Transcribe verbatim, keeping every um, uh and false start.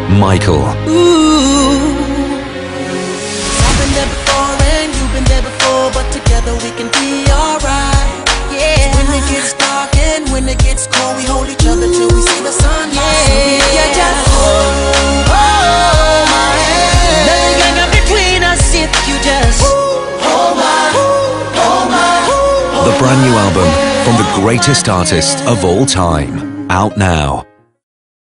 Michael. Ooh. I've been there before and you've been there before, but together we can be alright. Yeah. When it gets dark and when it gets cold, we hold each other till we see the sun. Yeah. You just hold, hold my hand. Nothing can come between us if you just hold my, hold my. The brand new album from the greatest artist of all time. Out now.